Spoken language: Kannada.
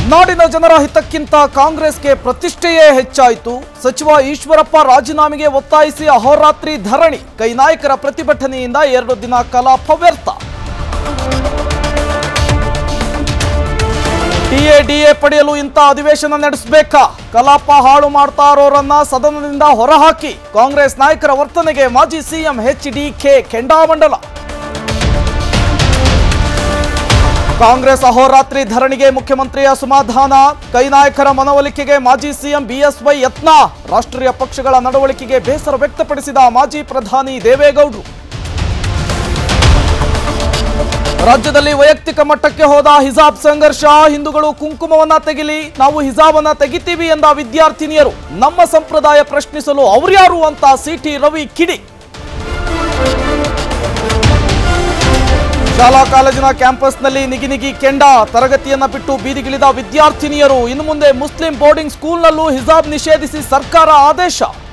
ನಾಡಿನ ಜನರ ಹಿತಕ್ಕಿಂತ ಕಾಂಗ್ರೆಸ್ಗೆ ಪ್ರತಿಷ್ಠೆಯೇ ಹೆಚ್ಚಾಯಿತು. ಸಚಿವ ಈಶ್ವರಪ್ಪ ರಾಜೀನಾಮೆಗೆ ಒತ್ತಾಯಿಸಿ ಅಹೋರಾತ್ರಿ ಧರಣಿ. ಕೈ ನಾಯಕರ ಪ್ರತಿಭಟನೆಯಿಂದ 2 ದಿನ ಕಲಾಪ ವ್ಯರ್ಥ. ಡಿಎ ಪಡೆಯಲು ಇಂಥ ಅಧಿವೇಶನ ನಡೆಸಬೇಕಾ? ಕಲಾಪ ಹಾಳು ಮಾಡ್ತಾ ಇರೋರನ್ನ ಸದನದಿಂದ ಹೊರಹಾಕಿ. ಕಾಂಗ್ರೆಸ್ ನಾಯಕರ ವರ್ತನೆಗೆ ಮಾಜಿ ಸಿಎಂ ಎಚ್ಡಿಕೆ ಕೆಂಡಾಮಂಡಲ. ಕಾಂಗ್ರೆಸ್ ಅಹೋರಾತ್ರಿ ಧರಣಿಗೆ ಮುಖ್ಯಮಂತ್ರಿಯ ಅಸಮಾಧಾನ. ಕೈ ನಾಯಕರ ಮನವೊಲಿಕೆಗೆ ಮಾಜಿ ಸಿಎಂ ಬಿಎಸ್ವೈ ಯತ್ನ. ರಾಷ್ಟ್ರೀಯ ಪಕ್ಷಗಳ ನಡವಳಿಕೆಗೆ ಬೇಸರ ವ್ಯಕ್ತಪಡಿಸಿದ ಮಾಜಿ ಪ್ರಧಾನಿ ದೇವೇಗೌಡರು. ರಾಜ್ಯದಲ್ಲಿ ವೈಯಕ್ತಿಕ ಮಟ್ಟಕ್ಕೆ ಹೋದ ಹಿಜಾಬ್ ಸಂಘರ್ಷ. ಹಿಂದೂಗಳು ಕುಂಕುಮವನ್ನ ತೆಗಿಲಿ, ನಾವು ಹಿಜಾಬನ್ನ ತೆಗಿತೀವಿ ಎಂದ ವಿದ್ಯಾರ್ಥಿನಿಯರು. ನಮ್ಮ ಸಂಪ್ರದಾಯ ಪ್ರಶ್ನಿಸಲು ಅವ್ರ್ಯಾರು ಅಂತ ಸಿಟಿ ರವಿ ಕಿಡಿ. ಶಾಲಾ ಕಾಲೇಜಿನ ಕ್ಯಾಂಪಸ್ನಲ್ಲಿ ನಿಗಿ ಕೆಂಡ. ತರಗತಿಯನ್ನ ಬಿಟ್ಟು ಬೀದಿಗಿಳಿದ ವಿದ್ಯಾರ್ಥಿನಿಯರು. ಇನ್ನು ಮುಂದೆ ಮುಸ್ಲಿಂ ಬೋರ್ಡಿಂಗ್ ಸ್ಕೂಲ್ನಲ್ಲೂ ಹಿಜಾಬ್ ನಿಷೇಧಿಸಿ ಸರ್ಕಾರ ಆದೇಶ.